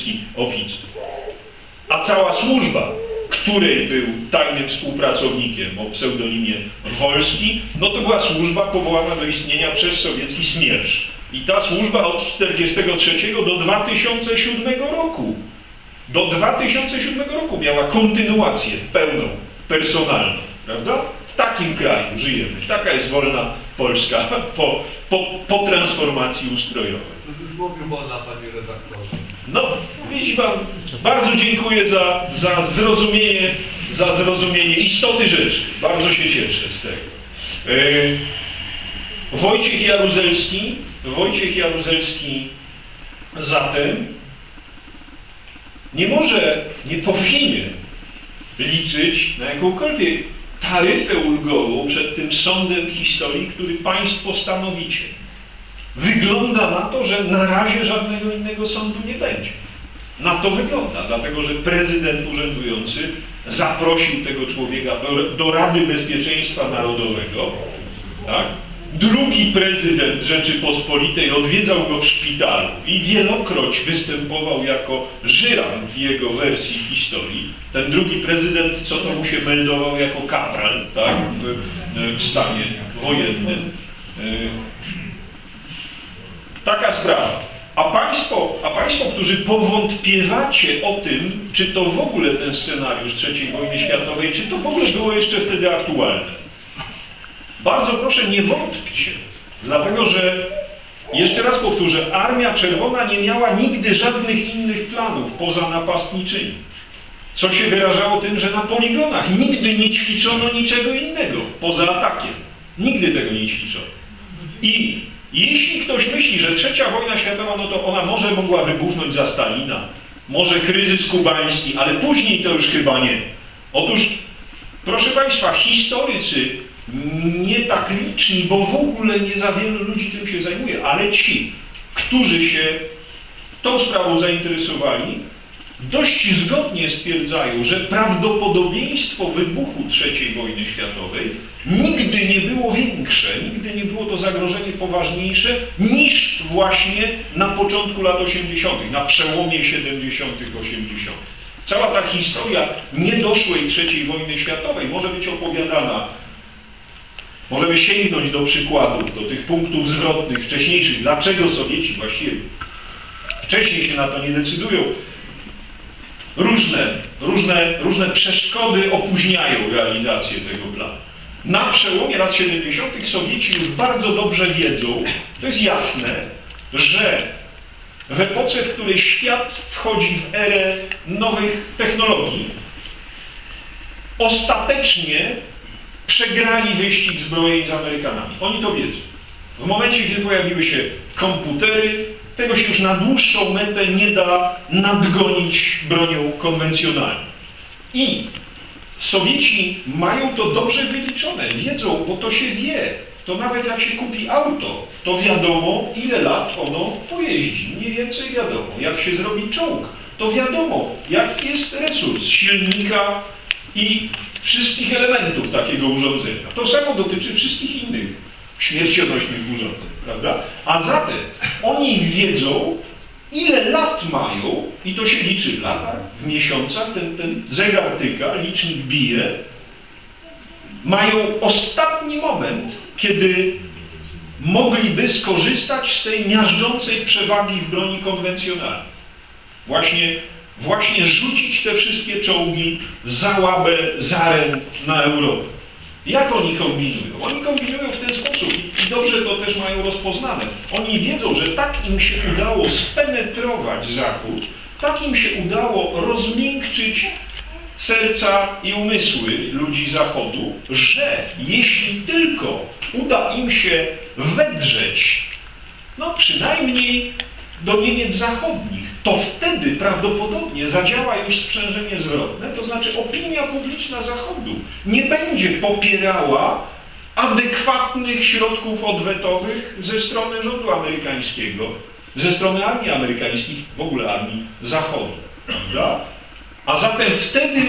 niemiecki oficer. A cała służba, której był tajnym współpracownikiem o pseudonimie Wolski, no to była służba powołana do istnienia przez sowiecki Smiersz. I ta służba od 1943 do 2007 roku. Do 2007 roku miała kontynuację pełną, personalną, prawda? W takim kraju żyjemy. Taka jest wolna Polska po transformacji ustrojowej. To już mówił wolna, panie redaktorze. No, widzi pan, bardzo dziękuję za zrozumienie istoty rzeczy. Bardzo się cieszę z tego. Wojciech Jaruzelski zatem nie powinien liczyć na jakąkolwiek taryfę ulgową przed tym sądem historii, który państwo stanowicie. Wygląda na to, że na razie żadnego innego sądu nie będzie. Na to wygląda, dlatego że prezydent urzędujący zaprosił tego człowieka do Rady Bezpieczeństwa Narodowego, tak? Drugi prezydent Rzeczypospolitej odwiedzał go w szpitalu i wielokroć występował jako żyrant w jego wersji historii. Ten drugi prezydent, co to mu się meldował jako kapral, tak? W stanie wojennym. Taka sprawa. A państwo, którzy powątpiewacie o tym, czy to w ogóle ten scenariusz III wojny światowej, czy to w ogóle było jeszcze wtedy aktualne. Bardzo proszę, nie wątpcie, dlatego że, jeszcze raz powtórzę, Armia Czerwona nie miała nigdy żadnych innych planów poza napastniczymi. Co się wyrażało tym, że na poligonach nigdy nie ćwiczono niczego innego poza atakiem. Nigdy tego nie ćwiczono. I jeśli ktoś myśli, że trzecia wojna światowa, no to ona może mogła wybuchnąć za Stalina, może kryzys kubański, ale później to już chyba nie. Otóż, proszę Państwa, historycy nie tak liczni, bo w ogóle nie za wielu ludzi tym się zajmuje, ale ci, którzy się tą sprawą zainteresowali, dość zgodnie stwierdzają, że prawdopodobieństwo wybuchu III wojny światowej nigdy nie było większe, nigdy nie było to zagrożenie poważniejsze niż właśnie na początku lat 80., na przełomie 70., 80. Cała ta historia niedoszłej III wojny światowej może być opowiadana. Możemy sięgnąć do przykładów, do tych punktów zwrotnych wcześniejszych. Dlaczego Sowieci właściwie wcześniej się na to nie decydują? Różne przeszkody opóźniają realizację tego planu. Na przełomie lat 70. Sowieci już bardzo dobrze wiedzą, to jest jasne, że w epoce, w której świat wchodzi w erę nowych technologii, ostatecznie przegrali wyścig zbrojeń z Amerykanami. Oni to wiedzą. W momencie, gdy pojawiły się komputery, tego się już na dłuższą metę nie da nadgonić bronią konwencjonalną. I Sowieci mają to dobrze wyliczone, wiedzą, bo to się wie. To nawet jak się kupi auto, to wiadomo, ile lat ono pojeździ. Mniej więcej wiadomo. Jak się zrobi czołg, to wiadomo, jaki jest resurs silnika i wszystkich elementów takiego urządzenia. To samo dotyczy wszystkich innych śmiercionośnych urządzeń, prawda? A zatem oni wiedzą, ile lat mają, i to się liczy w latach, w miesiącach, ten zegar tyka, licznik bije, mają ostatni moment, kiedy mogliby skorzystać z tej miażdżącej przewagi w broni konwencjonalnej. Właśnie rzucić te wszystkie czołgi za Łabę, Zaren na Europę. Jak oni kombinują? Oni kombinują w ten sposób i dobrze to też mają rozpoznane. Oni wiedzą, że tak im się udało spenetrować Zachód, tak im się udało rozmiękczyć serca i umysły ludzi Zachodu, że jeśli tylko uda im się wedrzeć, no przynajmniej do Niemiec zachodnich, to wtedy prawdopodobnie zadziała już sprzężenie zwrotne, to znaczy opinia publiczna Zachodu nie będzie popierała adekwatnych środków odwetowych ze strony rządu amerykańskiego, ze strony armii amerykańskich, w ogóle armii Zachodu. Prawda? A zatem wtedy,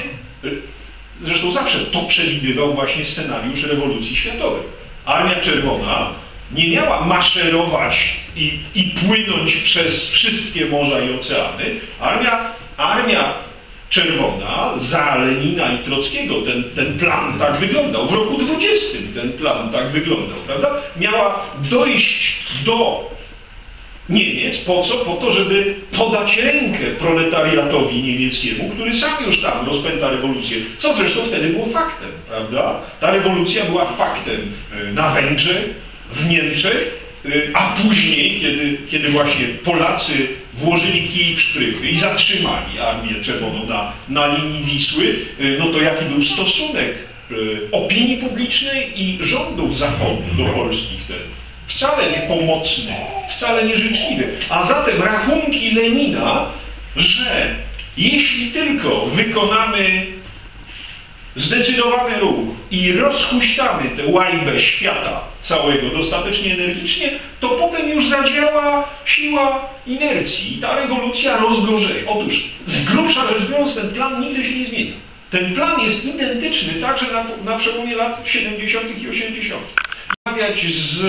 zresztą zawsze to przewidywał właśnie scenariusz rewolucji światowej. Armia Czerwona nie miała maszerować i płynąć przez wszystkie morza i oceany. Armia Czerwona za Lenina i Trockiego, ten plan tak wyglądał. W roku 20 ten plan tak wyglądał, prawda? Miała dojść do Niemiec. Po co? Po to, żeby podać rękę proletariatowi niemieckiemu, który sam już tam rozpęta rewolucję. Co zresztą wtedy było faktem, prawda? Ta rewolucja była faktem na Węgrzech, w Niemczech, a później, kiedy właśnie Polacy włożyli kij w szprychy i zatrzymali Armię Czerwoną na linii Wisły, no to jaki był stosunek opinii publicznej i rządów Zachodu do Polski wtedy? Wcale nie pomocny, wcale nie życzliwy. A zatem rachunki Lenina, że jeśli tylko wykonamy zdecydowany ruch i rozhuśtamy tę łajbę świata całego dostatecznie energicznie, to potem już zadziała siła inercji i ta rewolucja rozgorzeje. Otóż z grubsza rzecz biorąc ten plan nigdy się nie zmienia. Ten plan jest identyczny także na przełomie lat 70. i 80. Rozmawiać z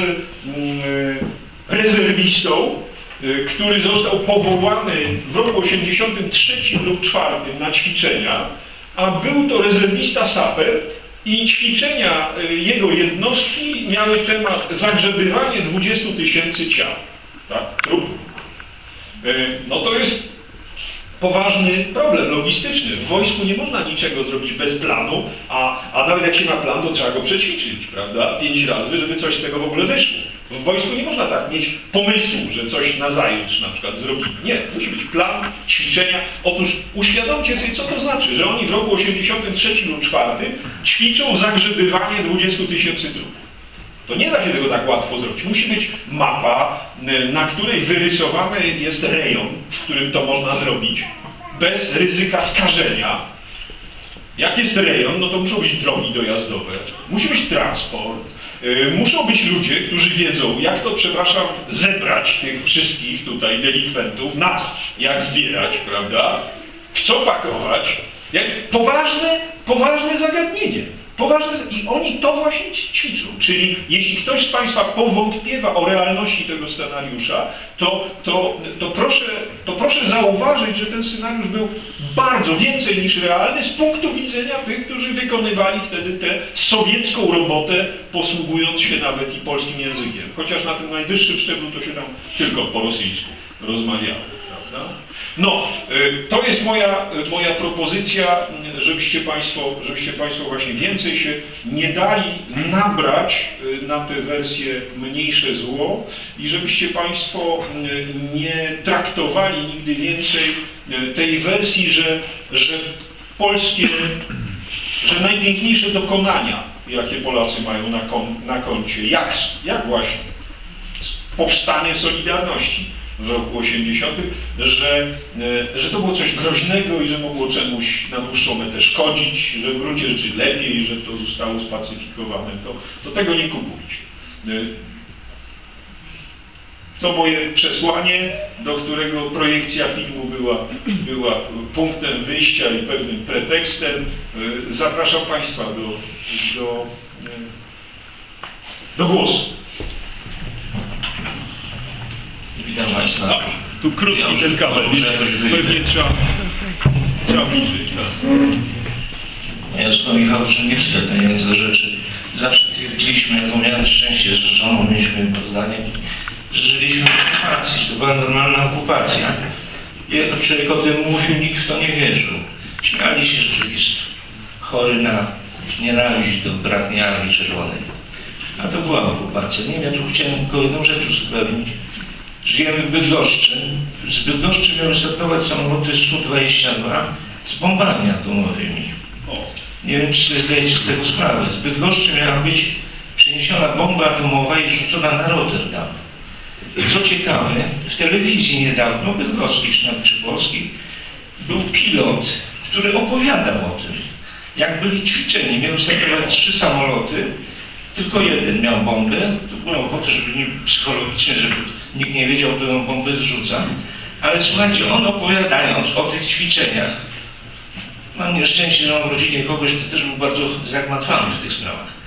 rezerwistą, który został powołany w roku 83 lub 4 na ćwiczenia, a był to rezerwista saper i ćwiczenia jego jednostki miały temat zagrzebywanie 20 000 ciał, tak, trupów. No to jest poważny problem logistyczny. W wojsku nie można niczego zrobić bez planu, a nawet jak się ma plan, to trzeba go przećwiczyć, prawda? 5 razy, żeby coś z tego w ogóle wyszło. W wojsku nie można tak mieć pomysłu, że coś nazajutrz na przykład zrobimy. Nie, musi być plan, ćwiczenia. Otóż uświadomcie sobie, co to znaczy, że oni w roku 83 lub 4 ćwiczą zagrzebywanie 20 000 trupów. To nie da się tego tak łatwo zrobić. Musi być mapa, na której wyrysowany jest rejon, w którym to można zrobić, bez ryzyka skażenia. Jak jest rejon, no to muszą być drogi dojazdowe, musi być transport, muszą być ludzie, którzy wiedzą, jak to, przepraszam, zebrać tych wszystkich tutaj delikwentów, nas, jak zbierać, prawda, w co pakować. Poważne zagadnienie. I oni to właśnie ćwiczą. Czyli jeśli ktoś z Państwa powątpiewa o realności tego scenariusza, to proszę zauważyć, że ten scenariusz był bardzo więcej niż realny z punktu widzenia tych, którzy wykonywali wtedy tę sowiecką robotę, posługując się nawet i polskim językiem. Chociaż na tym najwyższym szczeblu to się tam tylko po rosyjsku rozmawiało. Prawda? No, to jest moja propozycja, żebyście Państwo właśnie więcej się nie dali nabrać na te wersje mniejsze zło i żebyście Państwo nie traktowali nigdy więcej tej wersji, że że najpiękniejsze dokonania, jakie Polacy mają na koncie, jak właśnie powstanie Solidarności w roku 80, że to było coś groźnego i że mogło czemuś na dłuższą metę szkodzić, że w gruncie rzeczy lepiej, że to zostało spacyfikowane, to tego nie kupujcie. To moje przesłanie, do którego projekcja filmu była punktem wyjścia i pewnym pretekstem. Zapraszam Państwa do głosu. Witam Państwa. No, tu krótki ten kabel, pewnie trzeba bliżej. Ja z Michałem nie chcę tej więcej rzeczy. Zawsze twierdziliśmy, jaką miałem szczęście, że żoną mieliśmy Poznanie, że żyliśmy w okupacji, to była normalna okupacja. Jak człowiek o tym mówił, nikt w to nie wierzył. Śmiali się rzeczywistość. Chory na nienawiść do bratniej Armii Czerwonej. A to była okupacja. Nie wiem, ja tu chciałem tylko jedną rzecz uzupełnić. Żyjemy w Bydgoszczy. Z Bydgoszczy miały startować samoloty Su-22 z bombami atomowymi. Nie wiem, czy sobie zdajecie z tego sprawę. Z Bydgoszczy miała być przeniesiona bomba atomowa i rzucona na Rotterdam. Co ciekawe, w telewizji niedawno, bydgoskiej czy polskiej, był pilot, który opowiadał o tym, jak byli ćwiczeni. Miały startować 3 samoloty, tylko jeden miał bombę. To było po to, żeby nie psychologicznie, żeby nikt nie wiedział, kto tę bombę zrzuca. Ale słuchajcie, on opowiadając o tych ćwiczeniach, mam nieszczęście, że mam w rodzinie kogoś, kto też był bardzo zagmatwany w tych sprawach.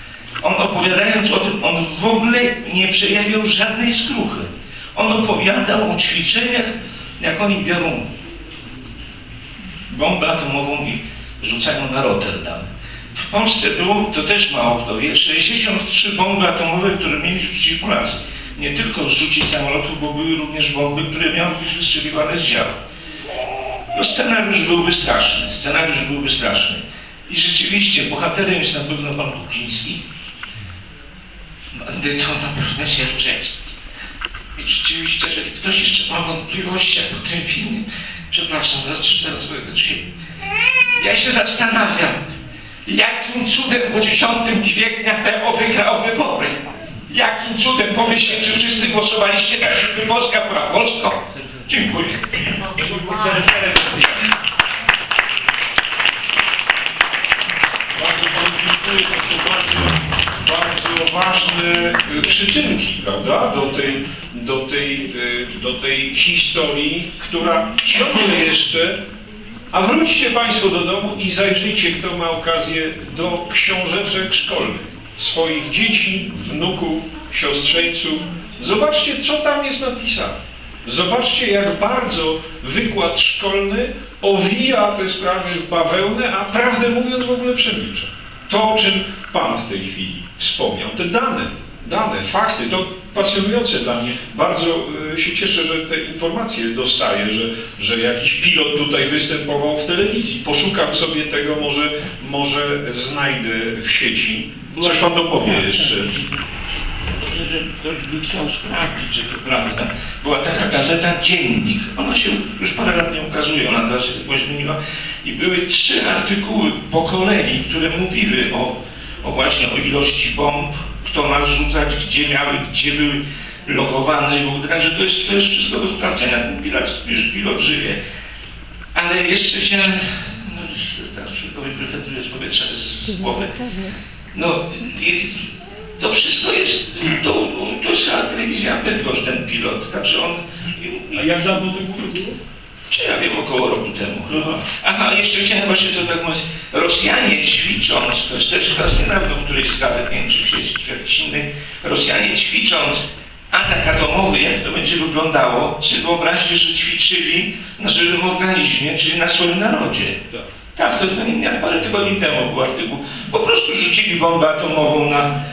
On opowiadając o tym, on w ogóle nie przejawiał żadnej skruchy. On opowiadał o ćwiczeniach, jak oni biorą bombę atomową i rzucają na Rotterdam. W Polsce było, to też mało kto wie, 63 bomby atomowe, które mieli rzucić Polacy. Nie tylko zrzucić samolotów, bo były również bomby, które miały być wystrzeliwane z działu. No scenariusz byłby straszny. I rzeczywiście bohaterem jest na pewno pan Kukliński. Bandytą na pewno Sierżewski. I rzeczywiście, jeżeli ktoś jeszcze ma wątpliwości po tym filmie, przepraszam, zaraz dojdę do siebie. Ja się zastanawiam, jakim cudem po 10 kwietnia PO wygrał wybory. Jakim cudem, pomyślcie, czy wszyscy głosowaliście tak, żeby Polska była Polską? Dziękuję. Bardzo panu dziękuję, to są bardzo ważne przyczynki, prawda, do tej historii, która ciągle jeszcze. A wróćcie Państwo do domu i zajrzyjcie, kto ma okazję, do książeczek szkolnych swoich dzieci, wnuków, siostrzeńców. Zobaczcie, co tam jest napisane. Zobaczcie, jak bardzo wykład szkolny owija te sprawy w bawełnę, a prawdę mówiąc w ogóle przemilcza. To, o czym Pan w tej chwili wspomniał, te dane, fakty, to pasjonujące dla mnie. Bardzo się cieszę, że te informacje dostaję, że jakiś pilot tutaj występował w telewizji. Poszukam sobie tego, może znajdę w sieci. Coś Pan dopowie jeszcze. Że ktoś by chciał sprawdzić, że to prawda. Była taka gazeta Dziennik. Ona się już parę lat nie ukazuje, ona teraz się tylko zmieniła. I były 3 artykuły po kolei, które mówiły właśnie o ilości bomb, kto ma rzucać, gdzie były lokowane i w ogóle. Także to jest wszystko do sprawdzenia. Ten pilot żyje. Ale jeszcze się, teraz wszystko wyprefetuje z powietrza, z głowy. No, to wszystko jest, to jest chyba telewizja Bydgoszcz, ten pilot, także on... A jak dawno temu było? Czy ja wiem, około roku temu. Aha, jeszcze chciałem właśnie co tak mówić. Rosjanie ćwicząc, to jest też chyba niedawno w którejś z gazet, nie wiem czy w sieci, czy jakiś inny, Rosjanie ćwicząc atak atomowy, jak to będzie wyglądało, czy wyobraźcie, że ćwiczyli na żywym organizmie, czyli na swoim narodzie. Tak, to parę tygodni temu był artykuł. Po prostu rzucili bombę atomową na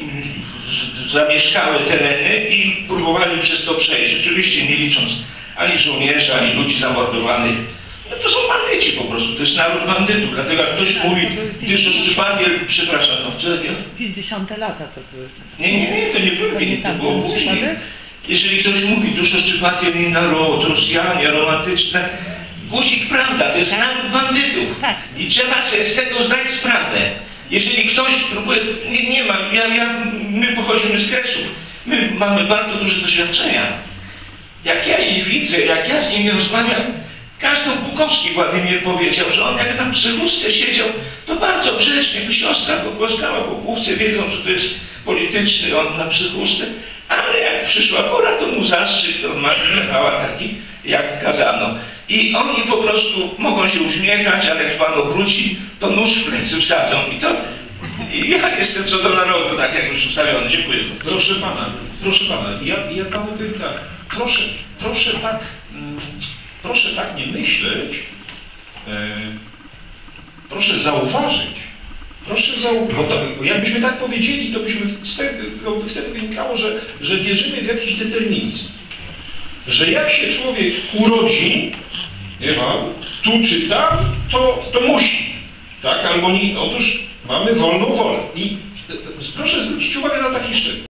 zamieszkałe tereny i próbowali przez to przejść. Oczywiście nie licząc ani żołnierzy, ani ludzi zamordowanych. No to są bandyci po prostu, to jest naród bandytów. Dlatego jak ktoś mówi, gdyż to szczypatie, przepraszam, no wtedy... 50 lata to były. Nie, to nie były, to było później. Jeżeli ktoś mówi, duszo szczypatie, nie naród, Rosjanie, romantyczne, guzik prawda, to jest naród bandytów. I trzeba sobie z tego zdać sprawę. Jeżeli ktoś próbuje, my pochodzimy z Kresów, my mamy bardzo duże doświadczenia. Jak ja ich widzę, jak ja z nimi rozmawiam, każdy Bukowski Władimir powiedział, że on jak tam przy chustce siedział, to bardzo grzecznie, bo siostra go głaskała po główce, wiedzą, że to jest polityczny, on na psychustce, ale jak przyszła pora, to mu zastrzyk normalnie taki, jak kazano. I oni po prostu mogą się uśmiechać, ale jak Pan obróci, to nóż w plecy wsadzą. I ja jestem co do narodu, tak jak już ustawiony. Dziękuję. Proszę Pana, ja Panu powiem tak, proszę tak nie myśleć, proszę zauważyć, bo jakbyśmy tak powiedzieli, to byśmy wtedy wynikało, że wierzymy w jakiś determinizm. Że jak się człowiek urodzi, nie wiem, tu czy tam, to musi, tak, albo nie. Otóż mamy wolną wolę. I proszę zwrócić uwagę na taki szczegół.